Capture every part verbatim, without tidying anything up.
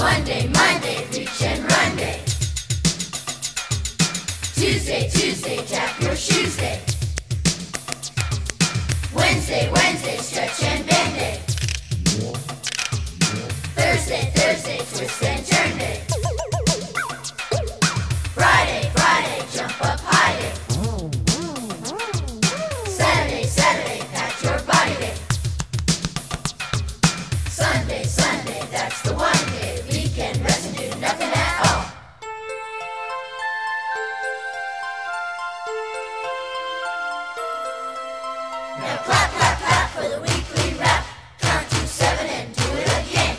Monday, Monday, reach and run day. Tuesday, Tuesday, tap your shoes day. Wednesday, Wednesday, stretch and bend day. Thursday, Thursday, twist and turn day. Friday, Friday, jump up high day. Saturday, Saturday, pat your body day. Sunday, Sunday, that's the one day. Weekend, rest and do nothing at all. Now clap, clap, clap for the weekly rap. Count to seven and do it again.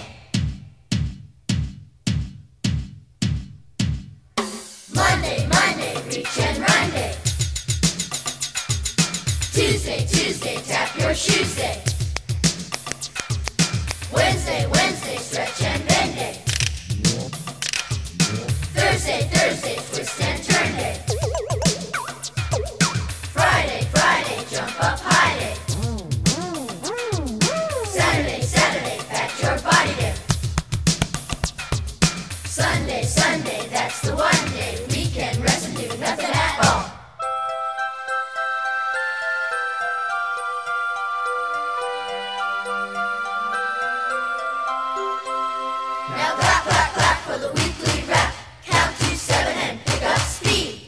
Monday, Monday, reach and run day. Tuesday, Tuesday, tap your shoes day. Wednesday, Wednesday, stretch and bend day. Thursday, Thursday, twist and turn day. Friday, Friday, jump up high day. Saturday, Saturday, pat your body day. Sunday, Sunday, that's the one day. Weekend, rest and do nothing at all. Now clap, clap, clap for the weekly rap. Count to seven and pick up speed.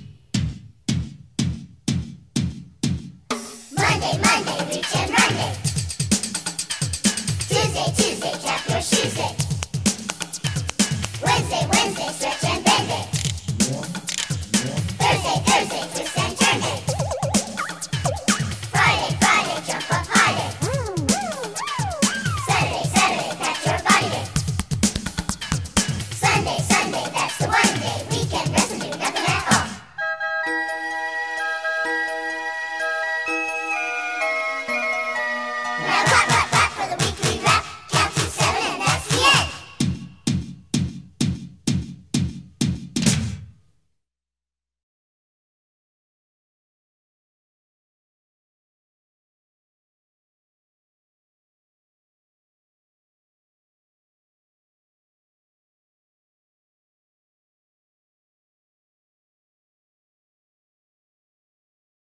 Monday, Monday, reach and run day. Tuesday, Tuesday, tap your shoes day. Wednesday, Wednesday, stretch and bend day. Thursday, Thursday, twist and turn day. Friday, Friday, jump up high day. Saturday, Saturday, pat your body day. Sunday, Sunday, that's the one day. Weekend, rest and do nothing at all. Now